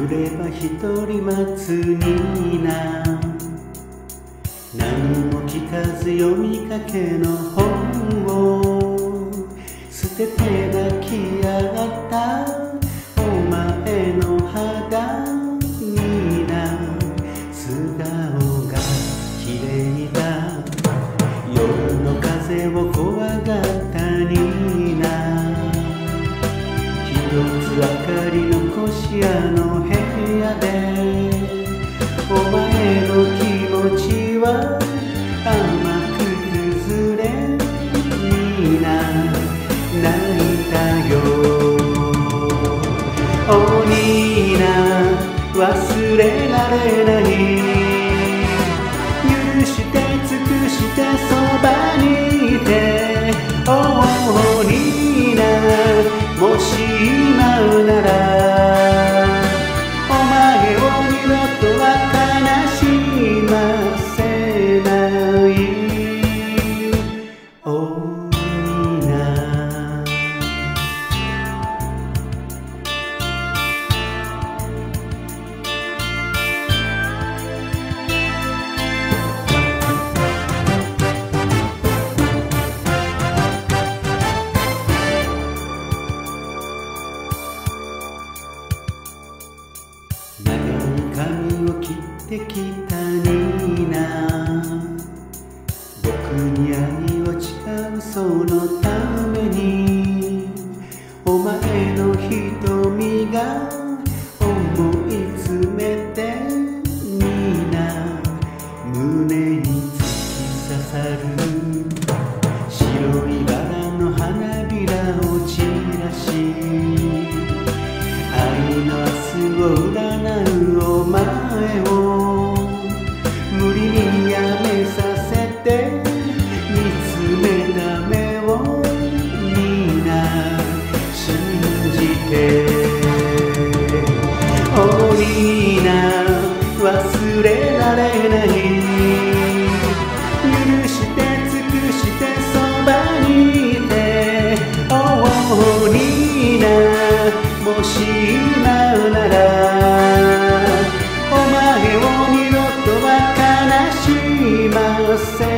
来れば一人待つにな、何も聞かず読みかけの本を捨てて泣き上がったお前の肌にな、素顔が綺麗だ、夜の風を怖がったにな、一つ明かり残しあの部屋でお前の気持ちは甘く崩れにな、泣いたよおにいな、忘れられない、許して尽くしてそばにいておにいな、もし今ならお前を二度とは悲しませない、おにいな。長い髪を切ってきたにな、僕に愛を誓うそのためにお前の瞳が思い詰めてにな、胸に突き刺さる白いバラの花びらを散らし、愛の明日を占うお前を無理にやめさせて見つめた目をみんな信じて、おにいな、忘れられない、許して尽くしてそばにいておにいな、もし今ならお前を二度とは悲しませ